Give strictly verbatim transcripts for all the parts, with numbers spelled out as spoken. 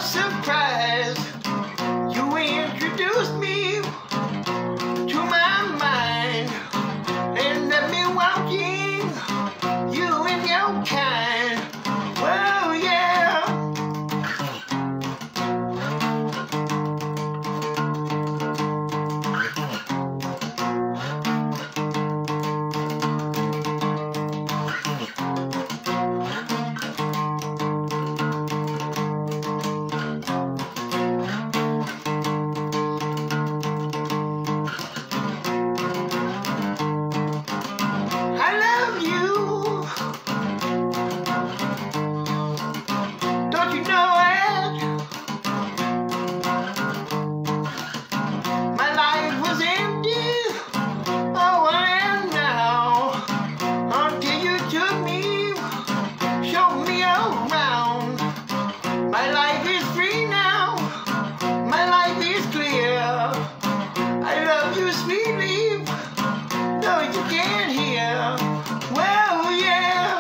surprise. You introduced me to my mind and let me walk in, you and your kind. Well, yeah. I love you. Don't you know it? My life was empty. Oh, and now, until you took me, showed me around. My life is free now. My life is clear. I love you sweetly, though you can't hear. Well, yeah.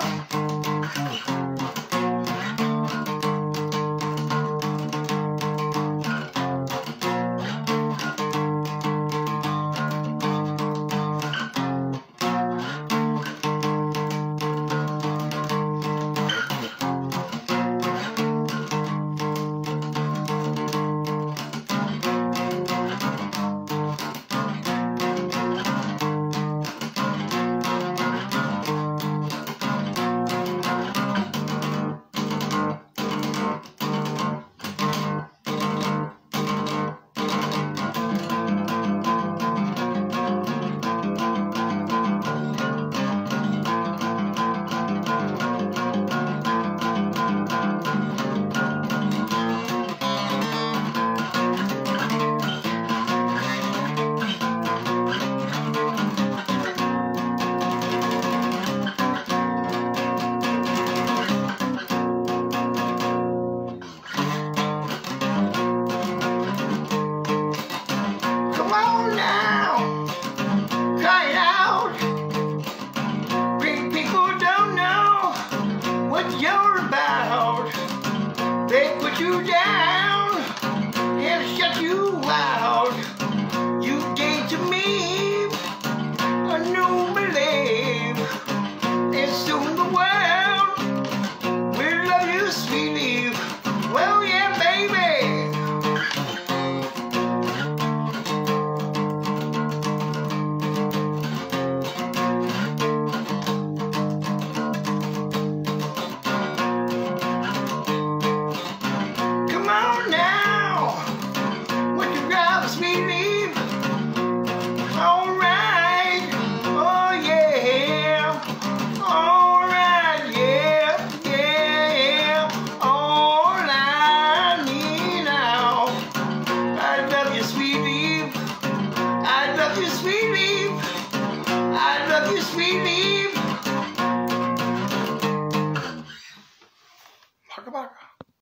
Come on now, cry it out. Big people don't know what you're about. They put you down and shut you out.